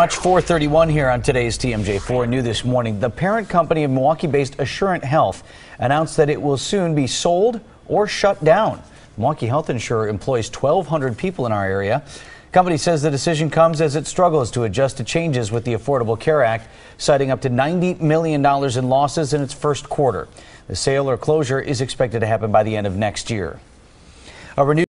Watch 431 here on today's TMJ4 new this morning. The parent company of Milwaukee-based Assurant Health announced that it will soon be sold or shut down. Milwaukee Health Insurer employs 1,200 people in our area. The company says the decision comes as it struggles to adjust to changes with the Affordable Care Act, citing up to $90 million in losses in its first quarter. The sale or closure is expected to happen by the end of next year. A renewed